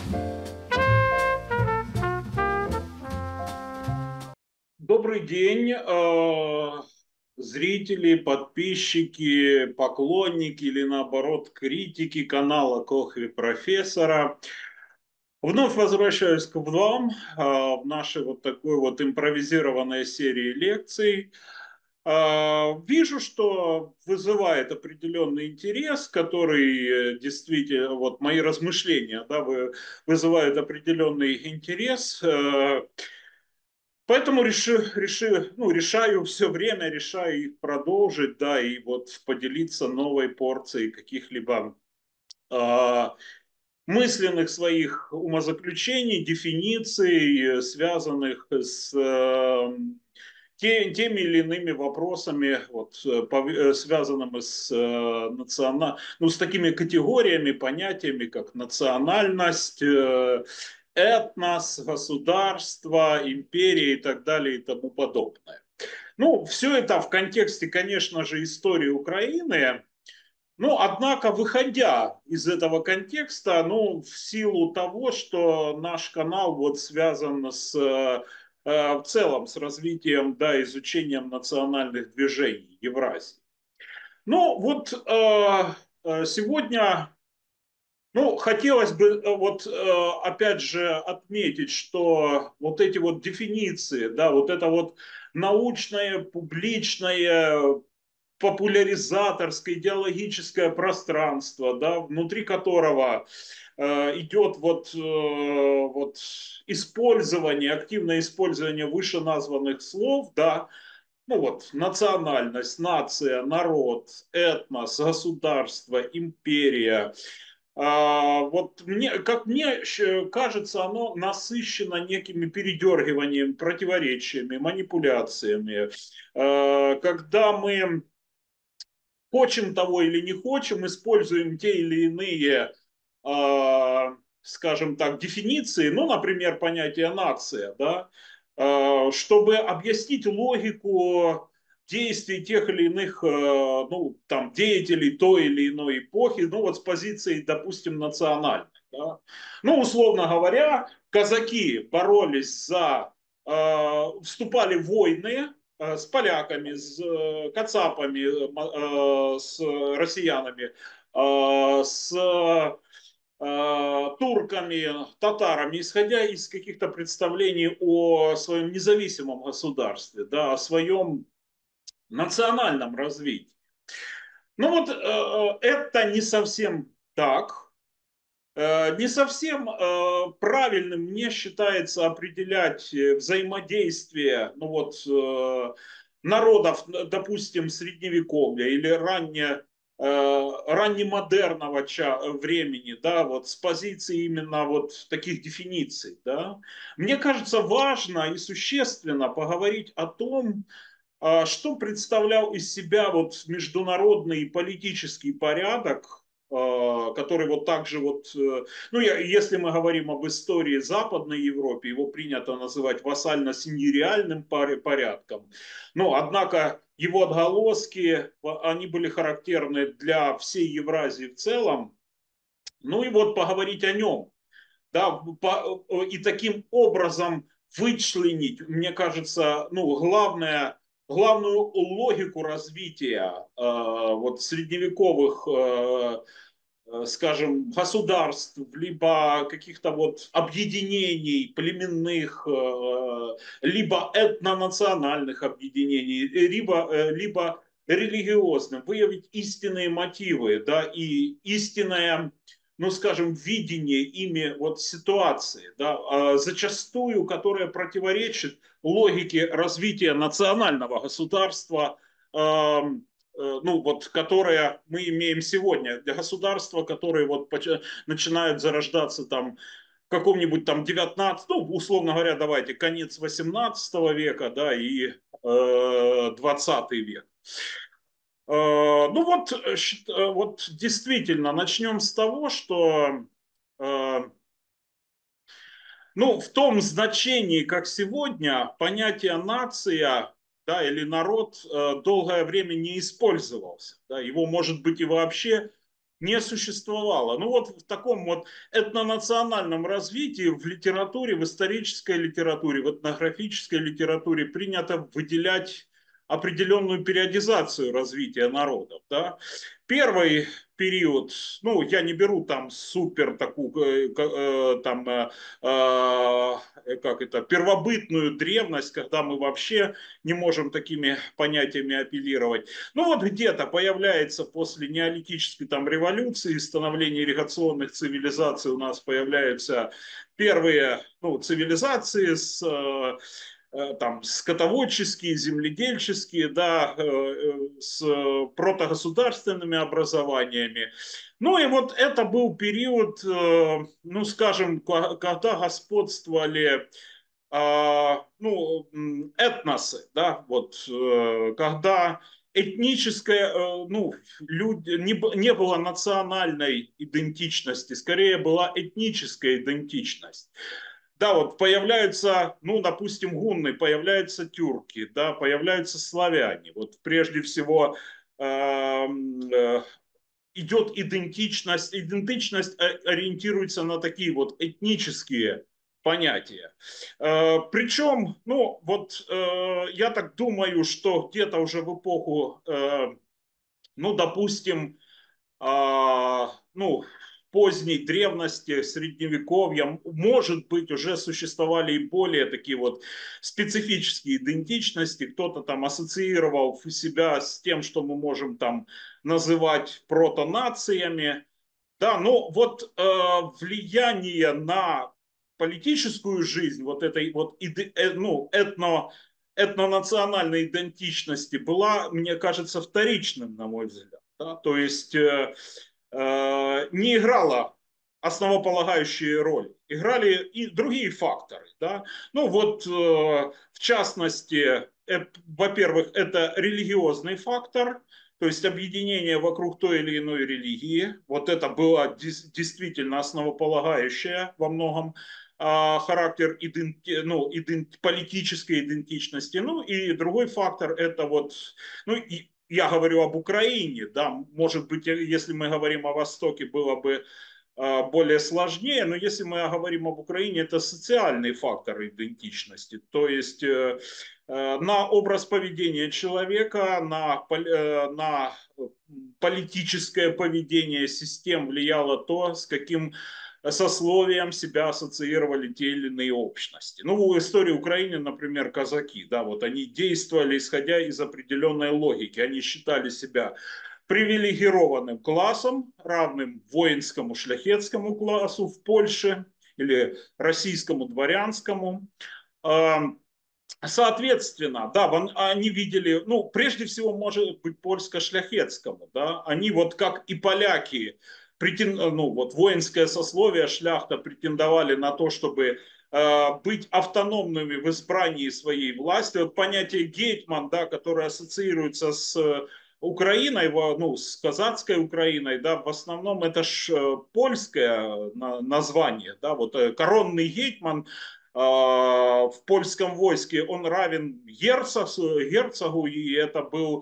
Добрый день, зрители, подписчики, поклонники или наоборот критики канала Кохви Профессора. Вновь возвращаюсь к вам в нашей вот такой вот импровизированной серии лекций. Вижу, что вызывает определенный интерес, который действительно, вот мои размышления, да, вызывают определенный интерес. Поэтому решаю все время, решаю их продолжить, да, и вот поделиться новой порцией каких-либо э, мысленных своих умозаключений, дефиниций, связанных с теми или иными вопросами, вот, связанными с, ну, с такими категориями, понятиями, как национальность, этнос, государство, империя и так далее и тому подобное. Ну, все это в контексте, конечно же, истории Украины. Ну, однако, выходя из этого контекста, ну, в силу того, что наш канал вот связан с, в целом с развитием, да, изучением национальных движений Евразии. Ну, вот сегодня, ну, хотелось бы вот опять же отметить, что вот эти вот дефиниции, да, вот это вот научное, публичное, популяризаторское идеологическое пространство, да, внутри которого идет вот использование, активное использование вышеназванных слов, да, ну вот национальность, нация, народ, этнос, государство, империя. Вот мне, как мне кажется, оно насыщено некими передергиваниями, противоречиями, манипуляциями. Когда мы хочем того или не хочем, используем те или иные, скажем так, дефиниции, ну, например, понятие нация, да, чтобы объяснить логику действий тех или иных, ну, там, деятелей той или иной эпохи, ну, вот с позиции, допустим, национальной. Да. Ну, условно говоря, казаки боролись за, вступали в войны, с поляками, с кацапами, с россиянами, с турками, татарами, исходя из каких-то представлений о своем независимом государстве, да, о своем национальном развитии. Ну вот это не совсем так. Не совсем правильным мне считается определять взаимодействие, ну вот, народов, допустим, средневековья или раннемодерного времени, да, вот с позиции именно вот таких дефиниций, да. Мне кажется, важно и существенно поговорить о том, что представлял из себя вот международный политический порядок, который вот также вот, ну, если мы говорим об истории Западной Европы, его принято называть вассально-синьориальным порядком. Но, однако, его отголоски, они были характерны для всей Евразии в целом. Ну и вот поговорить о нем, да, и таким образом вычленить, мне кажется, ну, главную логику развития вот средневековых, скажем, государств, либо каких-то вот объединений племенных, либо этнонациональных объединений, либо религиозным, выявить истинные мотивы, да, и истинное, ну, скажем, видение ими вот ситуации, да, зачастую, которая противоречит логике развития национального государства, ну, вот, которое мы имеем сегодня, для государства, которые вот начинают зарождаться там в каком-нибудь там 19, ну, условно говоря, давайте, конец 18 века, да, и 20 век. Ну вот, вот действительно, начнем с того, что ну, в том значении, как сегодня, понятие нация, да, или народ долгое время не использовался. Да, его, может быть, и вообще не существовало. Ну вот в таком вот этнонациональном развитии в литературе, в исторической литературе, в этнографической литературе принято выделять определенную периодизацию развития народов. Да? Первый период, ну, я не беру там супер такую, там, как это, первобытную древность, когда мы вообще не можем такими понятиями апеллировать. Ну вот где-то появляется после неолитической там революции, становления ирригационных цивилизаций у нас появляются первые ну, цивилизации с там скотоводческие, земледельческие, да, с протогосударственными образованиями. Ну и вот это был период, ну скажем, когда господствовали ну, этносы, да, вот, когда этническая, ну, люди, не было национальной идентичности, скорее была этническая идентичность. Да, вот появляются, ну, допустим, гунны, появляются тюрки, да, появляются славяне. Вот прежде всего идет идентичность. Идентичность ориентируется на такие вот этнические понятия. Причем, ну, вот я так думаю, что где-то уже в эпоху, ну, допустим, ну, поздней древности, средневековья, может быть, уже существовали и более такие вот специфические идентичности. Кто-то там ассоциировал себя с тем, что мы можем там называть протонациями. Да, но вот влияние на политическую жизнь вот этой вот ну, этнонациональной идентичности была, мне кажется, вторичным, на мой взгляд. Да? То есть не играла основополагающие роли. Играли и другие факторы. Да? Ну вот, в частности, во-первых, это религиозный фактор, то есть объединение вокруг той или иной религии. Вот это было действительно основополагающее во многом характер ну, политической идентичности. Ну и другой фактор это вот, ну и я говорю об Украине, да, может быть, если мы говорим о Востоке, было бы более сложнее, но если мы говорим об Украине, это социальный фактор идентичности, то есть на образ поведения человека, на политическое поведение систем влияло то, с каким сословием себя ассоциировали те или иные общности. Ну, в истории Украины, например, казаки, да, вот они действовали, исходя из определенной логики. Они считали себя привилегированным классом, равным воинскому шляхетскому классу в Польше или российскому дворянскому. Соответственно, да, они видели, ну, прежде всего, может быть, польско-шляхетскому, да, они вот как и поляки, ну, вот воинское сословие, шляхта претендовали на то, чтобы быть автономными в избрании своей власти. Вот понятие гетьман, да, которое ассоциируется с Украиной, ну, с казацкой Украиной, да, в основном это ж польское название, да, вот коронный гетьман в польском войске, он равен герцогу, и это был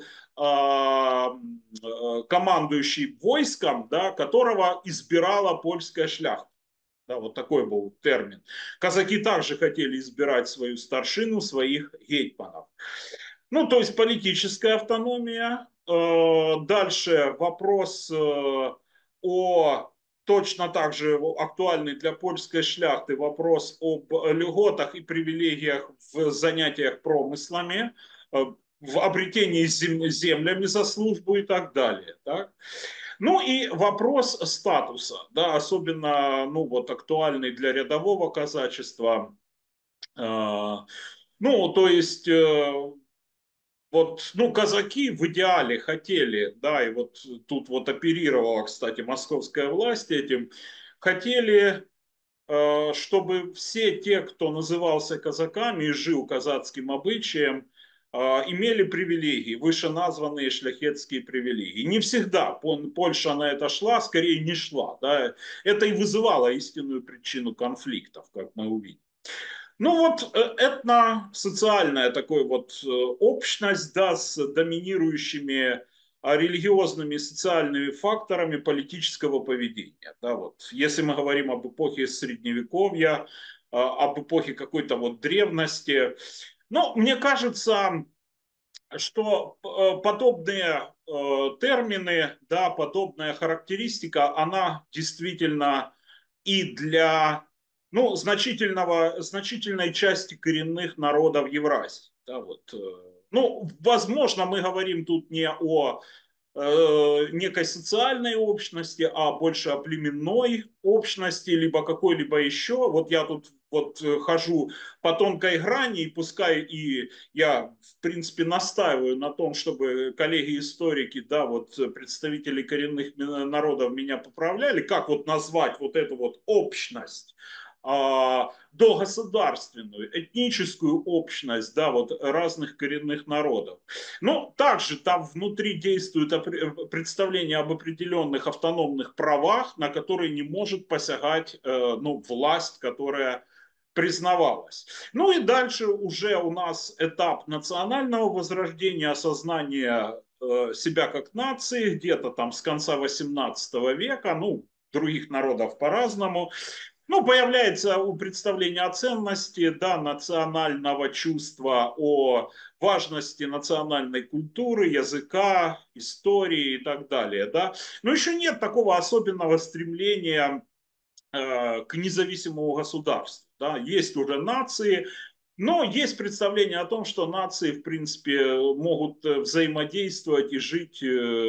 командующий войском, да, которого избирала польская шляхта. Да, вот такой был термин. Казаки также хотели избирать свою старшину, своих гетьманов. Ну, то есть политическая автономия. Дальше вопрос о точно так же актуальный для польской шляхты вопрос об льготах и привилегиях в занятиях промыслами, в обретении землями за службу и так далее. Так? Ну и вопрос статуса, да, особенно ну, вот, актуальный для рядового казачества. Ну, то есть вот, ну, казаки в идеале хотели, да, и вот тут вот оперировала, кстати, московская власть этим, хотели, чтобы все те, кто назывался казаками и жил казацким обычаем, имели привилегии, вышеназванные шляхетские привилегии. Не всегда Польша на это шла, скорее не шла. Да. Это и вызывало истинную причину конфликтов, как мы увидим. Ну вот этно-социальная такой вот общность, да, с доминирующими религиозными и социальными факторами политического поведения. Да, вот. Если мы говорим об эпохе Средневековья, об эпохе какой-то вот древности, но мне кажется, что подобные термины, да, подобная характеристика, она действительно и для ну, значительной части коренных народов Евразии. Да, вот. Ну, возможно, мы говорим тут не о некой социальной общности, а больше о племенной общности, либо какой-либо еще. Вот я тут вот хожу по тонкой грани, и пускай и я, в принципе, настаиваю на том, чтобы коллеги-историки, да, вот представители коренных народов меня поправляли, как вот назвать вот эту вот общность, догосударственную, этническую общность, да, вот разных коренных народов. Но также там внутри действует представление об определенных автономных правах, на которые не может посягать ну, власть, которая признавалась. Ну и дальше уже у нас этап национального возрождения, осознания себя как нации, где-то там с конца XVIII века, ну, других народов по-разному. Ну, появляется у представления о ценности, да, национального чувства, о важности национальной культуры, языка, истории и так далее, да. Но еще нет такого особенного стремления к независимому государству, да. Есть уже нации, но есть представление о том, что нации, в принципе, могут взаимодействовать и жить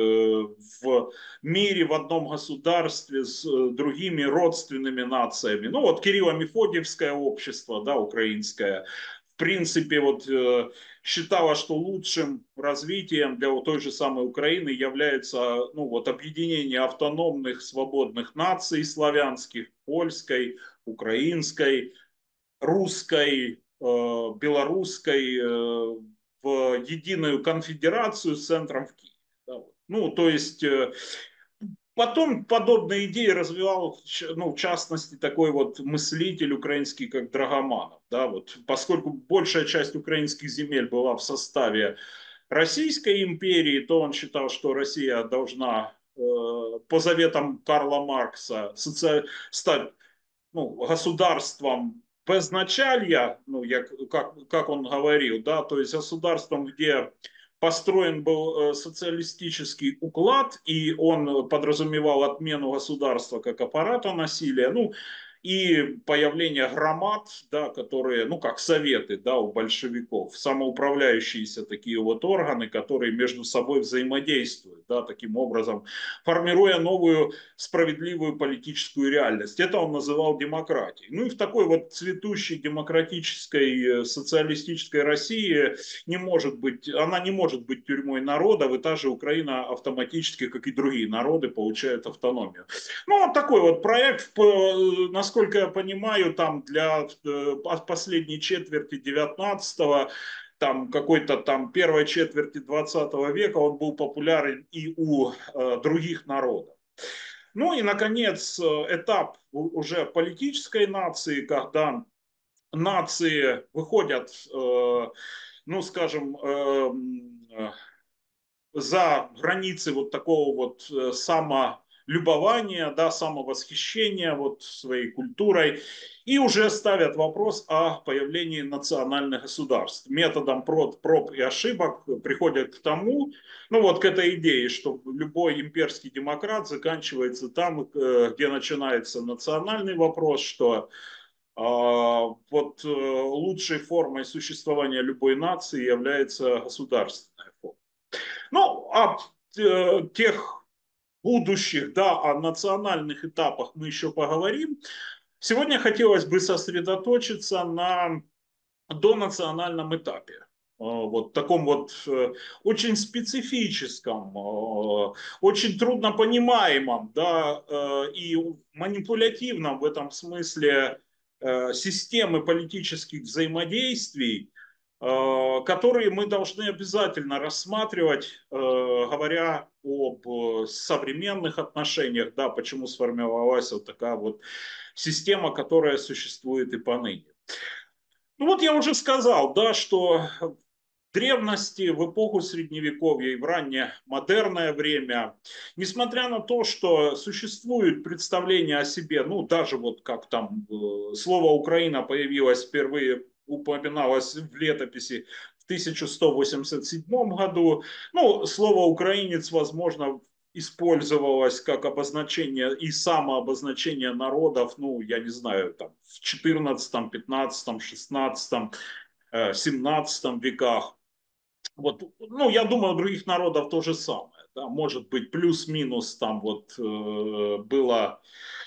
в мире, в одном государстве с другими родственными нациями. Ну вот Кирилло-Мефодиевское общество, да, украинское, в принципе, вот считало, что лучшим развитием для вот той же самой Украины является ну, вот, объединение автономных свободных наций славянских, польской, украинской, русской, белорусской в единую конфедерацию с центром в Киеве. Да, вот. Ну, то есть потом подобные идеи развивал, ну, в частности, такой вот мыслитель украинский, как Драгоманов. Да, вот, поскольку большая часть украинских земель была в составе Российской империи, то он считал, что Россия должна по заветам Карла Маркса стать ну, государством безначалья, ну, как он говорил, да, то есть государством, где построен был социалистический уклад, и он подразумевал отмену государства как аппарата насилия, ну, и появление громад, да, которые, ну, как советы, да, у большевиков, самоуправляющиеся такие вот органы, которые между собой взаимодействуют, да, таким образом, формируя новую справедливую политическую реальность. Это он называл демократией. Ну и в такой вот цветущей демократической социалистической России она не может быть тюрьмой народа, и та же Украина автоматически, как и другие народы, получает автономию. Ну, вот такой вот проект, насколько я понимаю, там для последней четверти 19 там какой-то там первой четверти 20 века он был популярен и у других народов. Ну и, наконец, этап уже политической нации, когда нации выходят, ну, скажем, за границы вот такого вот самолюбования, да, самовосхищения вот своей культурой и уже ставят вопрос о появлении национальных государств. Методом проб и ошибок приходят к тому, ну вот к этой идее, что любой имперский демократ заканчивается там, где начинается национальный вопрос, что вот лучшей формой существования любой нации является государственная форма. Ну, о тех будущих, да, о национальных этапах мы еще поговорим. Сегодня хотелось бы сосредоточиться на донациональном этапе. Вот таком вот очень специфическом, очень трудно понимаемом, да, и манипулятивном в этом смысле системы политических взаимодействий, которые мы должны обязательно рассматривать, говоря об современных отношениях, да, почему сформировалась вот такая вот система, которая существует и поныне. Ну вот я уже сказал, да, что древности, в эпоху Средневековья и в раннее модерное время, несмотря на то, что существует представление о себе, ну, даже вот как там слово «Украина» появилось впервые, упоминалось в летописи в 1187 году, ну, слово «украинец», возможно, использовалось как обозначение и самообозначение народов, ну, я не знаю, там, в 14, 15, 16, 17 веках. Вот, ну, я думаю, у других народов то же самое. Да? Может быть, плюс-минус там вот было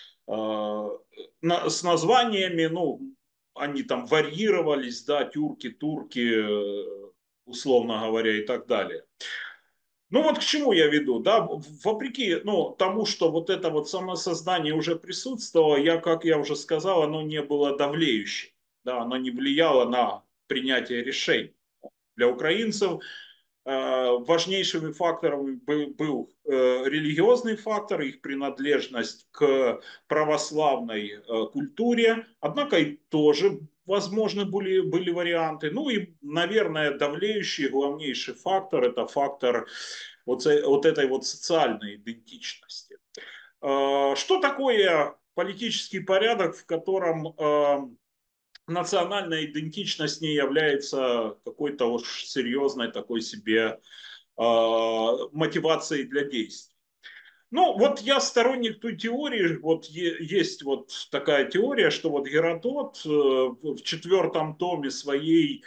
с названиями, ну, они там варьировались, да, тюрки, турки, условно говоря, и так далее. Ну вот к чему я веду, да, вопреки, ну, тому, что вот это вот самосознание уже присутствовало, как я уже сказал, оно не было давлеющим, да, оно не влияло на принятие решений. Для украинцев важнейшими факторами был религиозный фактор, их принадлежность к православной культуре, однако и тоже возможны были варианты. Ну и, наверное, давлеющий, главнейший фактор – это фактор вот этой вот социальной идентичности. Что такое политический порядок, в котором национальная идентичность не является какой-то уж серьезной такой себе мотивацией для действий? Ну, вот я сторонник той теории, вот есть вот такая теория, что вот Геродот в четвертом томе своей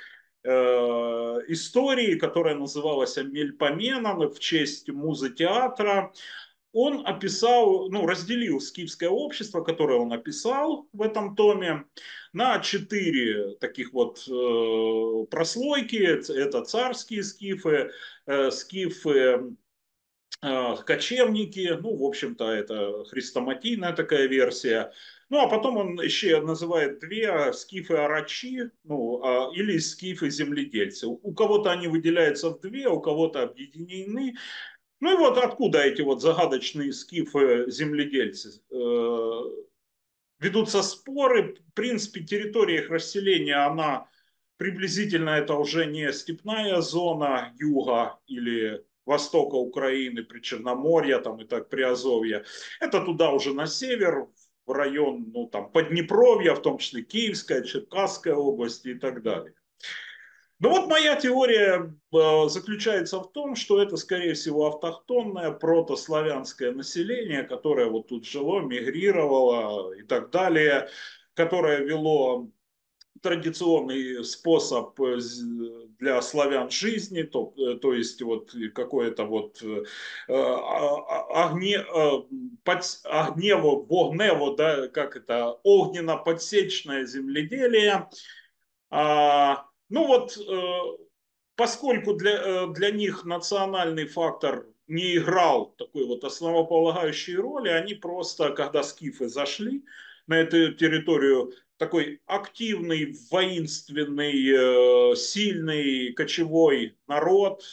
истории, которая называлась Мельпоменон в честь музы театра, он описал, ну, разделил скифское общество, которое он описал в этом томе, на 4 таких вот прослойки. Это царские скифы, скифы кочевники, ну, в общем-то, это хрестоматийная такая версия. Ну, а потом он еще называет 2 скифы-арачи, ну, или скифы-земледельцы. У кого-то они выделяются в 2, у кого-то объединены. Ну и вот откуда эти вот загадочные скифы-земледельцы? Ведутся споры. В принципе, территория их расселения, она приблизительно это уже не степная зона юга или востока Украины, Причерноморья там и так Приазовья. Это туда уже на север, в район, ну, там, Поднепровья, в том числе Киевская, Черкасская области и так далее. Ну вот моя теория заключается в том, что это, скорее всего, автохтонное протославянское население, которое вот тут жило, мигрировало и так далее, которое вело традиционный способ для славян жизни, то есть вот какое-то вот огнево, вогнево, да, как это, огненно-подсечное земледелие. Ну вот, поскольку для них национальный фактор не играл такой вот основополагающей роли, они просто, когда скифы зашли на эту территорию, такой активный, воинственный, сильный кочевой народ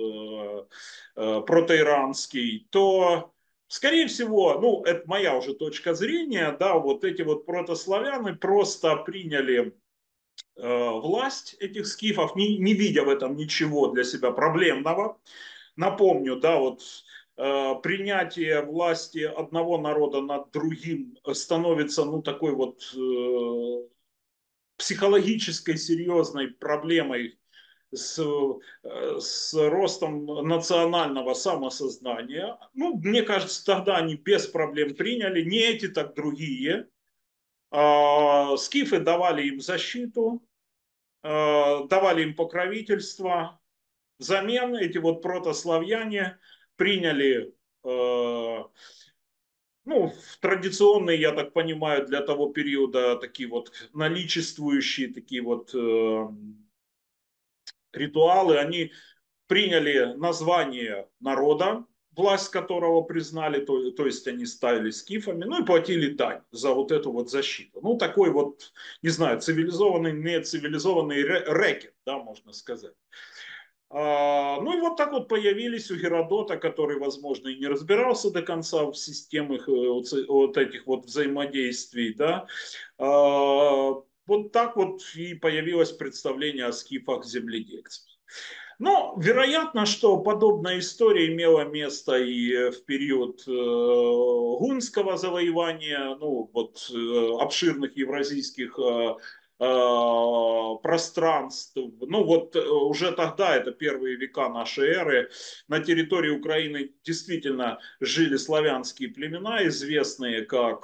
протоиранский, то, скорее всего, ну, это моя уже точка зрения, да, вот эти вот протославяне просто приняли власть этих скифов, не видя в этом ничего для себя проблемного. Напомню, да, вот принятие власти одного народа над другим становится, ну, такой вот психологической серьезной проблемой с ростом национального самосознания. Ну, мне кажется, тогда они без проблем приняли, не эти, так другие. Скифы давали им защиту, давали им покровительство. Взамен эти вот протославяне приняли, ну, традиционные, я так понимаю, для того периода такие вот наличествующие такие вот ритуалы. Они приняли название народа, власть которого признали, то есть они стали скифами, ну и платили дань за вот эту вот защиту. Ну, такой вот, не знаю, цивилизованный, не цивилизованный рэкет, да, можно сказать. Ну и вот так вот появились у Геродота, который, возможно, и не разбирался до конца в системах вот этих вот взаимодействий, да. Вот так вот и появилось представление о скифах земледельцев. Но вероятно, что подобная история имела место и в период гунского завоевания, ну вот обширных евразийских пространств. Ну вот уже тогда, это первые века нашей эры, на территории Украины действительно жили славянские племена, известные как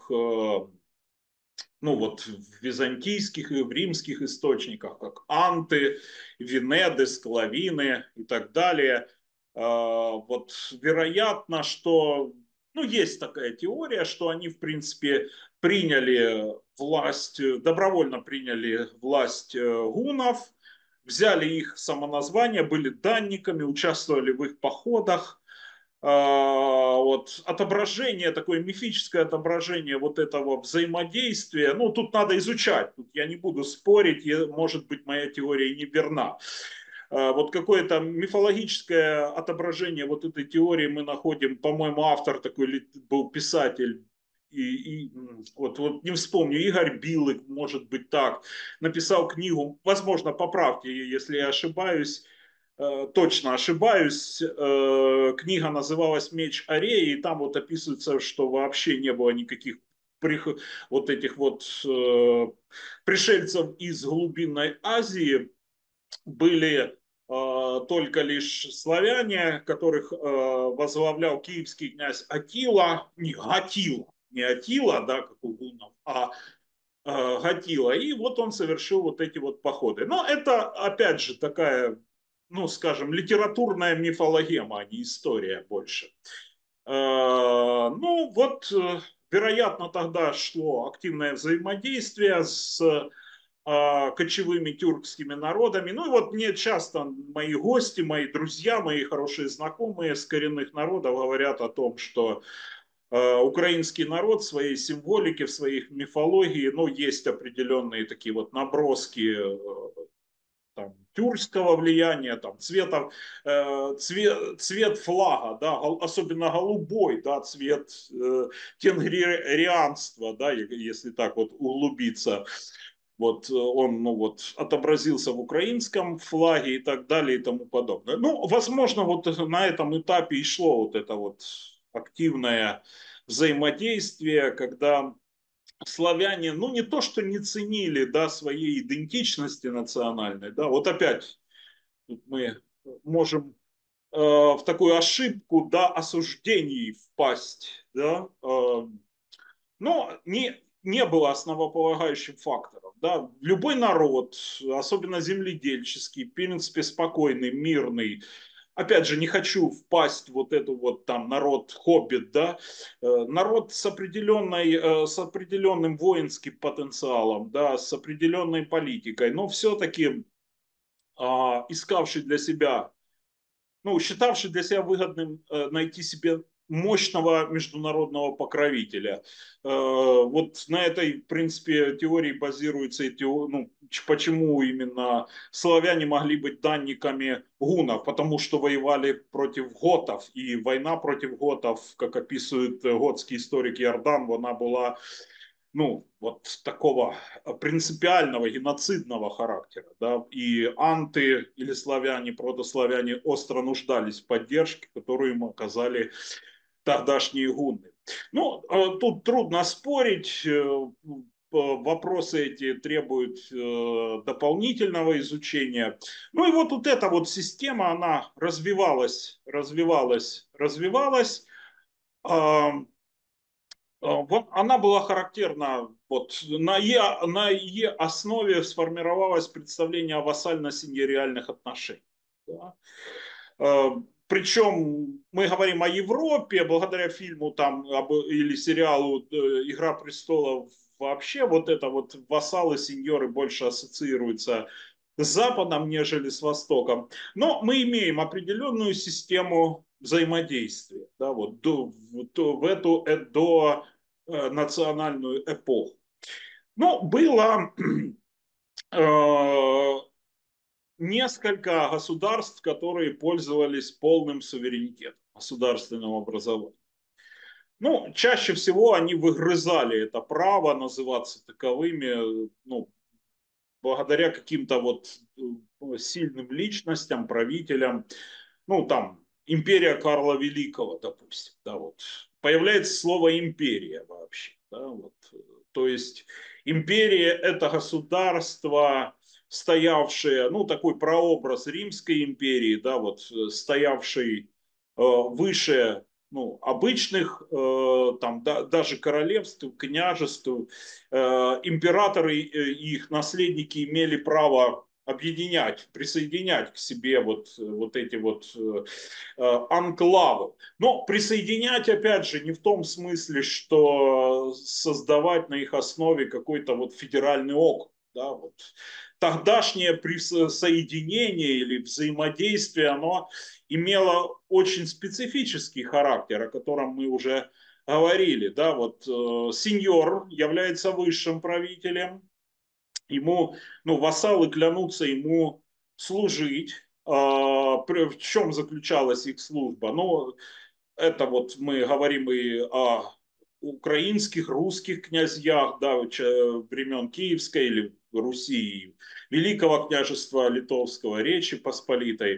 ну вот в византийских и в римских источниках, как анты, венеды, склавины и так далее. Вот вероятно, что, ну, есть такая теория, что они, в принципе, приняли власть, добровольно приняли власть гуннов, взяли их самоназвание, были данниками, участвовали в их походах, вот, отображение, такое мифическое отображение вот этого взаимодействия, ну, тут надо изучать, тут я не буду спорить, может быть, моя теория не верна. Вот какое-то мифологическое отображение вот этой теории мы находим, по-моему, автор такой был писатель, вот не вспомню, Игорь Билык, может быть так, написал книгу, возможно, поправьте, если я ошибаюсь, точно ошибаюсь, книга называлась «Меч Ареи», и там вот описывается, что вообще не было никаких вот этих вот пришельцев из глубинной Азии, были только лишь славяне, которых возглавлял киевский князь Атила, не Гатила, не Атила, да, как у гуннов, а Гатила. И вот он совершил вот эти вот походы. Но это, опять же, такая, ну, скажем, литературная мифологема, а не история больше. Ну, вот, вероятно, тогда шло активное взаимодействие с кочевыми тюркскими народами. Ну и вот мне часто мои гости, мои друзья, мои хорошие знакомые с коренных народов говорят о том, что украинский народ в своей символике, в своих мифологии, ну, есть определенные такие вот наброски там, тюркского влияния, там, цвет флага, да, особенно голубой, да, цвет тенгрианства, да, если так вот углубиться. Вот он, ну вот, отобразился в украинском флаге и так далее и тому подобное. Ну, возможно, вот на этом этапе и шло вот это вот активное взаимодействие, когда славяне, ну, не то, что не ценили, да, своей идентичности национальной, да, вот опять тут мы можем в такую ошибку, да, осуждений впасть, да, но не было основополагающим фактором. Да. Любой народ, особенно земледельческий, в принципе, спокойный, мирный, опять же, не хочу впасть в вот эту вот там народ хоббит, да, народ с определенным воинским потенциалом, да, с определенной политикой, но все-таки искавший для себя, ну, считавший для себя выгодным найти себе мощного международного покровителя. Вот на этой, в принципе, теории базируется, ну, почему именно славяне могли быть данниками гуннов, потому что воевали против готов, и война против готов, как описывает готский историк Иордан, она была, ну, вот такого принципиального геноцидного характера, да, и анты или славяне, протославяне остро нуждались в поддержке, которую им оказали тогдашние гунны. Ну, тут трудно спорить, вопросы эти требуют дополнительного изучения. Ну и вот эта вот система, она развивалась, развивалась, развивалась. Она была характерна, вот, на ее основе сформировалось представление о вассально-синьориальных отношениях. Да? Причем мы говорим о Европе, благодаря фильму там, или сериалу «Игра престолов» вообще вот это вот вассалы, сеньоры больше ассоциируются с Западом, нежели с Востоком. Но мы имеем определенную систему взаимодействия, да, вот в эту до национальную эпоху. Но было несколько государств, которые пользовались полным суверенитетом, государственным образованием. Ну, чаще всего они выгрызали это право называться таковыми, ну, благодаря каким-то вот сильным личностям, правителям, ну там империя Карла Великого, допустим, да, вот появляется слово империя вообще, да, вот, то есть империя это государство, стоявшее, ну такой прообраз Римской империи, да, вот стоявший выше ну, обычных там, даже королевств, княжеств, императоры и их наследники имели право объединять, присоединять к себе вот эти вот анклавы. Но присоединять, опять же, не в том смысле, что создавать на их основе какой-то вот федеральный округ. Да, вот. Тогдашнее присоединение или взаимодействие, оно имело очень специфический характер, о котором мы уже говорили. Да, вот сеньор является высшим правителем, ему, ну, вассалы клянутся ему служить. В чем заключалась их служба? Ну, это вот мы говорим и о украинских, русских князьях, да, времен Киевской или Руси, Великого княжества Литовского, Речи Посполитой.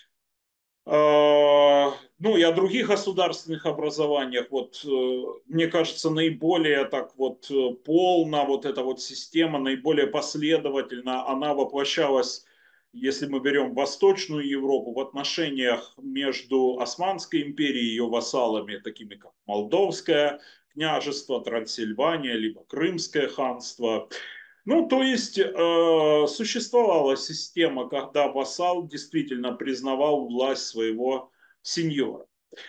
Ну и о других государственных образованиях, вот мне кажется, наиболее так вот полно вот эта вот система, наиболее последовательно она воплощалась, если мы берем Восточную Европу, в отношениях между Османской империей и ее вассалами, такими как Молдовское княжество, Трансильвания, либо Крымское ханство. Ну, то есть существовала система, когда вассал действительно признавал власть своего сеньора.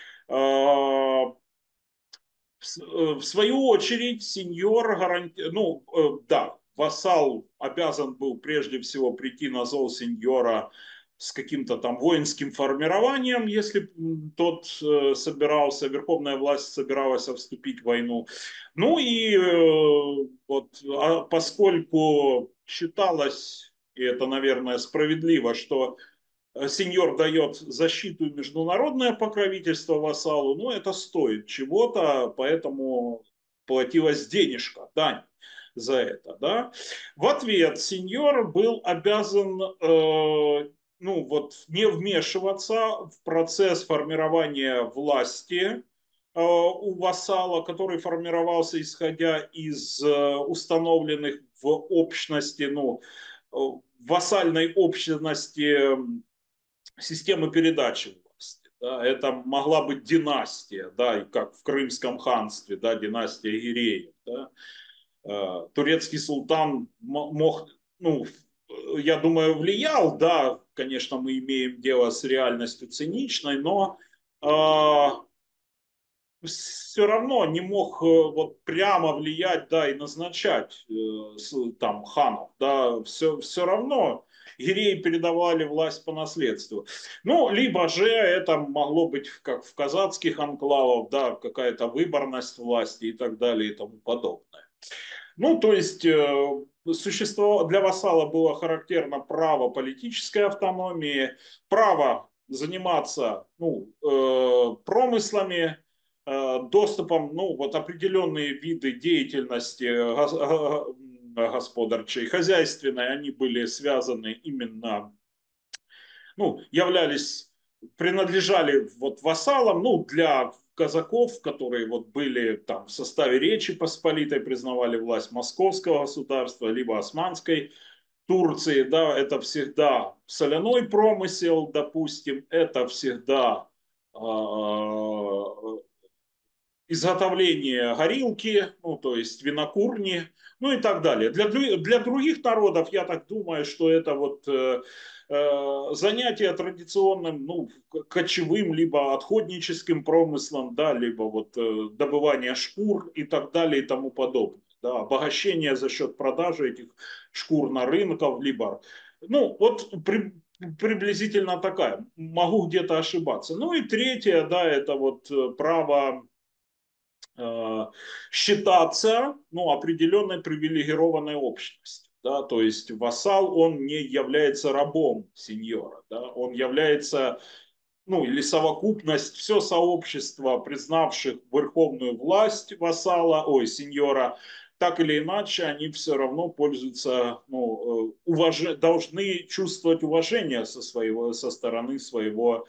В свою очередь, сеньор ну, да, вассал обязан был прежде всего прийти на зов сеньора с каким-то там воинским формированием, если тот собирался, верховная власть собиралась вступить в войну. Ну и вот, поскольку считалось, и это, наверное, справедливо, что сеньор дает защиту и международное покровительство вассалу, но это стоит чего-то, поэтому платилась денежка, дань за это. Да? В ответ сеньор был обязан ну, вот, не вмешиваться в процесс формирования власти у вассала, который формировался исходя из установленных в общности, ну, в вассальной общности системы передачи власти. Да, это могла быть династия, да, как в Крымском ханстве, да, династия Гиреев. Да. Турецкий султан мог, ну, я думаю, влиял, да, конечно, мы имеем дело с реальностью циничной, но все равно не мог вот прямо влиять, да, и назначать там ханов, да, все равно гиреи передавали власть по наследству. Ну, либо же это могло быть, как в казацких анклавах, да, какая-то выборность власти и так далее и тому подобное. Ну, то есть для вассала было характерно право политической автономии, право заниматься ну, промыслами, доступом, ну, вот определенные виды деятельности господарчей, хозяйственной, они были связаны именно, ну, принадлежали вот вассалам, ну, для казаков, которые вот были там в составе Речи Посполитой, признавали власть московского государства, либо османской Турции, да, это всегда соляной промысел, допустим, это всегда изготовление горилки, ну, то есть винокурни, ну и так далее. Для других народов, я так думаю, что это вот занятие традиционным, ну, кочевым, либо отходническим промыслом, да, либо вот добывание шкур и так далее и тому подобное. Да, обогащение за счет продажи этих шкур на рынках, либо, ну, вот приблизительно такая. Могу где-то ошибаться. Ну и третье, да, это вот право считаться ну, определенной привилегированной общностью. Да? То есть вассал, он не является рабом сеньора, да? Он является, ну или совокупность, все сообщество, признавших верховную власть вассала, ой, сеньора, так или иначе они все равно пользуются, ну, должны чувствовать уважение со стороны своего,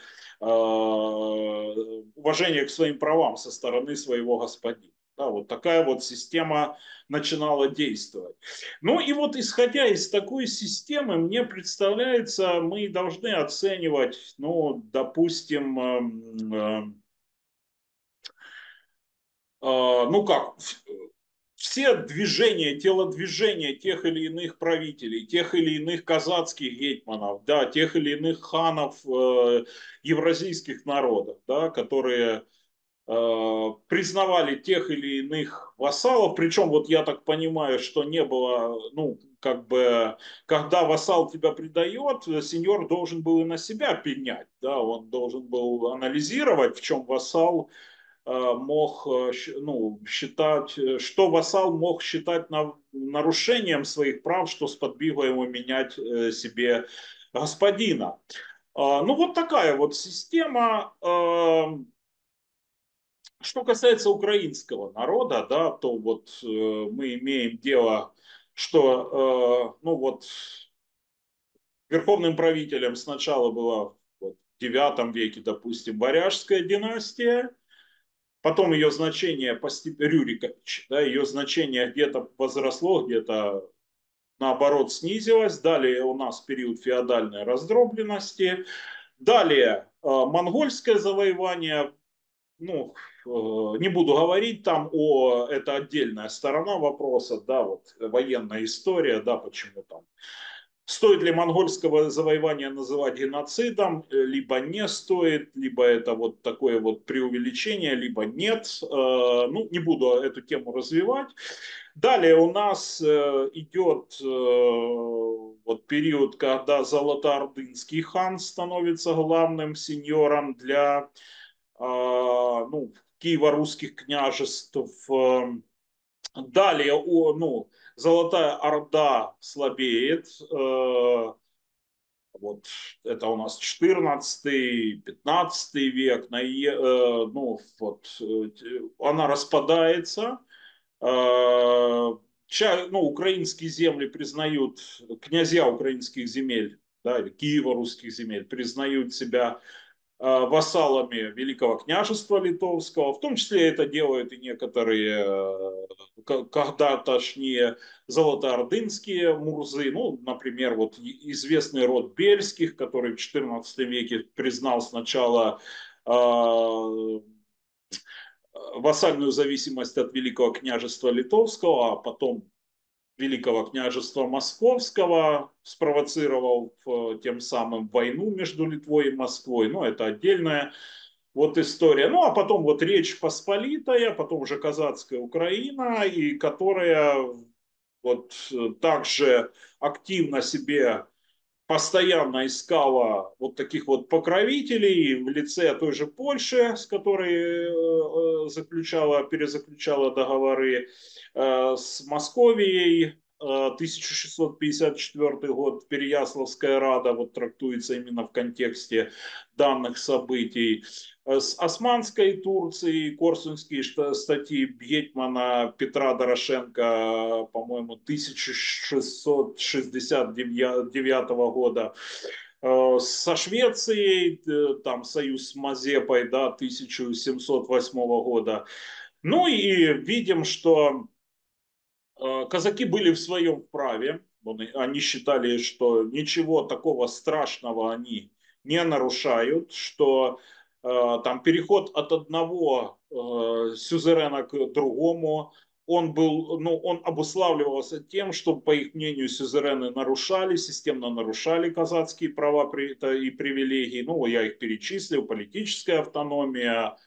уважение к своим правам со стороны своего господина. Да, вот такая вот система начинала действовать. Ну и вот исходя из такой системы, мне представляется, мы должны оценивать, ну, допустим, ну как, все движения, телодвижения тех или иных правителей, тех или иных казацких гетьманов, да, тех или иных ханов евразийских народов, да, которые признавали тех или иных вассалов, причем вот я так понимаю, что не было, ну, как бы, когда вассал тебя предает, сеньор должен был и на себя пенять, да, он должен был анализировать, в чем вассал мог, ну, считать, что вассал мог считать нарушением своих прав, что сподвигло его менять себе господина. Ну, вот такая вот система. Что касается украинского народа, да, то вот мы имеем дело, что, ну, вот верховным правителем сначала была вот, в IX веке, допустим, Варяжская династия. Потом ее значение постепенно, Рюрикович, да, ее значение где-то возросло, где-то наоборот снизилось. Далее у нас период феодальной раздробленности. Далее монгольское завоевание, ну, не буду говорить там это отдельная сторона вопроса, да, вот военная история, да, почему там стоит ли монгольского завоевания называть геноцидом, либо не стоит, либо это вот такое вот преувеличение, либо нет. Ну, не буду эту тему развивать. Далее у нас идет вот период, когда Золотоордынский хан становится главным сеньором для ну, киево-русских княжеств. Далее, ну, Золотая Орда слабеет. Вот это у нас 14-15 век. Ну, вот, она распадается. Ну, украинские земли признают, князья украинских земель, да, или Киева-русских земель признают себя вассалами Великого княжества Литовского. В том числе это делают и некоторые когда-тошние золотоордынские мурзы. Ну, например, вот известный род Бельских, который в XIV веке признал сначала вассальную зависимость от Великого княжества Литовского, а потом Великого княжества Московского, спровоцировал тем самым войну между Литвой и Москвой. Но это отдельная вот история. Ну, а потом вот Речь Посполитая, потом уже казацкая Украина, и которая вот также активно себе постоянно искала вот таких вот покровителей в лице той же Польши, с которой перезаключала договоры, с Московией. 1654 год, Переяславская рада, вот трактуется именно в контексте данных событий. С Османской Турцией, Корсунские статьи Бьетмана Петра Дорошенко, по-моему, 1669 года. Со Швецией, там союз с Мазепой, да, 1708 года. Ну и видим, что казаки были в своем праве. Они считали, что ничего такого страшного они не нарушают, что там переход от одного сюзерена к другому, он был, ну, он обуславливался тем, что, по их мнению, сюзерены нарушали, системно нарушали казацкие права и привилегии. Ну, я их перечислил: политическая автономия,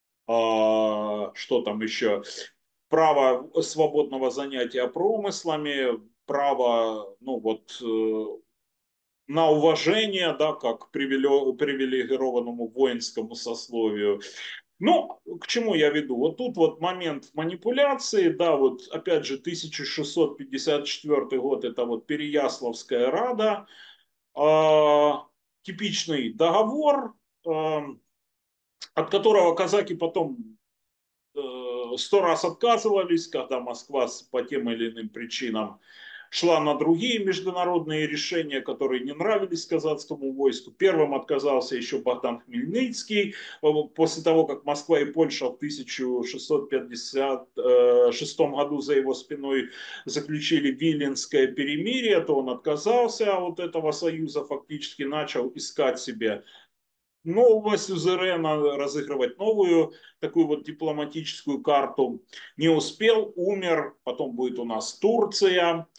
что там еще, право свободного занятия промыслами, право, ну вот, на уважение, да, как привилегированному воинскому сословию. Ну, к чему я веду? Вот тут вот момент манипуляции, да, вот опять же 1654 год, это вот Переяславская рада, типичный договор, от которого казаки потом 100 раз отказывались, когда Москва по тем или иным причинам шла на другие международные решения, которые не нравились казацкому войску. Первым отказался еще Богдан Хмельницкий, после того, как Москва и Польша в 1656 году за его спиной заключили Виленское перемирие, то он отказался от этого союза, фактически начал искать себе нового сюзерена, разыгрывать новую такую вот дипломатическую карту. Не успел, умер, потом будет у нас Турция,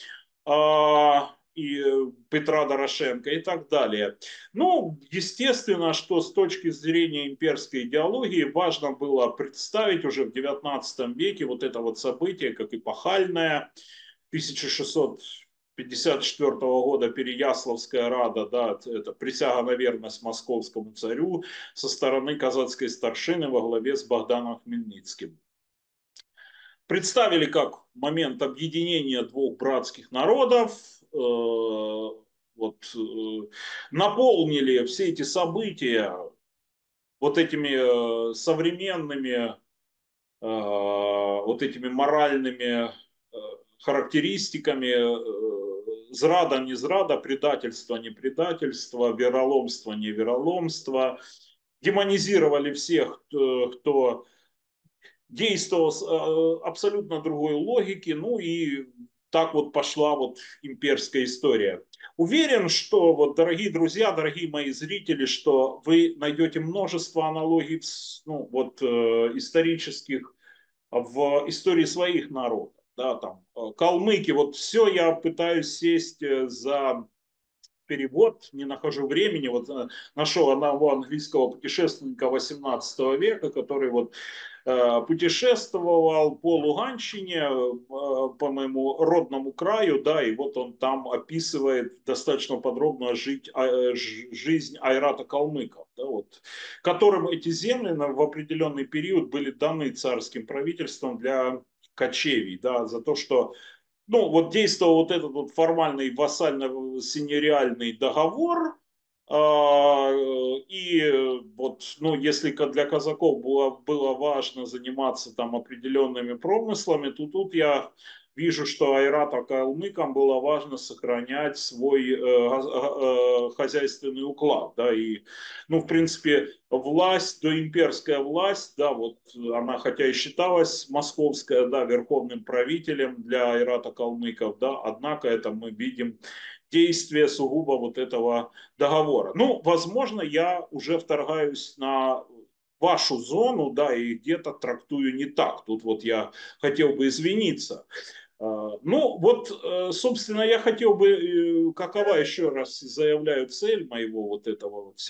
и Петра Дорошенко и так далее. Ну, естественно, что с точки зрения имперской идеологии важно было представить уже в XIX веке вот это вот событие как эпохальное, 1654 года Переяславская рада, да, это присяга на верность московскому царю со стороны казацкой старшины во главе с Богданом Хмельницким. Представили как момент объединения двух братских народов, наполнили все эти события вот этими современными, вот этими моральными характеристиками, зрада, не зрада, предательство, не предательство, вероломство, не вероломство, демонизировали всех, кто действовал с абсолютно другой логики, ну и так вот пошла вот имперская история. Уверен, что, вот, дорогие друзья, дорогие мои зрители, что вы найдете множество аналогий ну, вот, исторических в истории своих народов. Да, там, калмыки, вот все я пытаюсь сесть за перевод, не нахожу времени, вот нашел одного английского путешественника 18 века, который вот путешествовал по Луганщине, по моему родному краю, да, и вот он там описывает достаточно подробно жизнь Айрата калмыков, да, вот, которым эти земли в определенный период были даны царским правительством для кочевий, да, за то, что ну, вот действовал вот этот вот формальный вассально-синериальный договор, и вот, ну, если для казаков было важно заниматься там определенными промыслами, то тут я вижу, что Айрата калмыкам было важно сохранять свой хозяйственный уклад, да, и, ну, в принципе, власть, доимперская власть, да, вот она хотя и считалась московская, да, верховным правителем для Айрата калмыков, да, однако это мы видим действие сугубо вот этого договора. Ну, возможно, я уже вторгаюсь на вашу зону, да, и где-то трактую не так. Тут вот я хотел бы извиниться. Ну, вот, собственно, я хотел бы, какова еще раз заявляю цель моего вот этого вот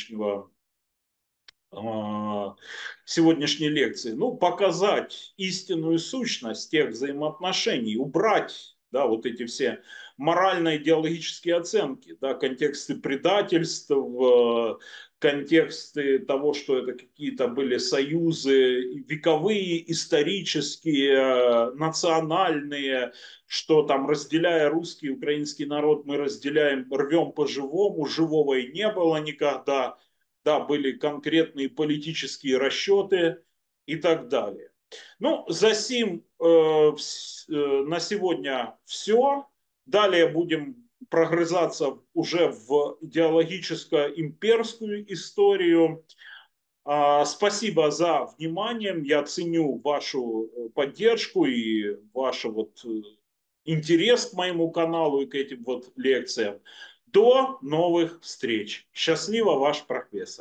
сегодняшней лекции, ну, показать истинную сущность тех взаимоотношений, убрать, да, вот эти все морально-идеологические оценки, да, контексты предательств, контексты того, что это какие-то были союзы вековые, исторические, национальные, что там, разделяя русский и украинский народ, мы разделяем, рвем по-живому, живого и не было никогда, да, были конкретные политические расчеты и так далее. Ну, за сим на сегодня все. Далее будем прогрызаться уже в идеологическо-имперскую историю. Спасибо за внимание. Я ценю вашу поддержку и ваш вот интерес к моему каналу и к этим вот лекциям. До новых встреч. Счастливо, ваш профессор.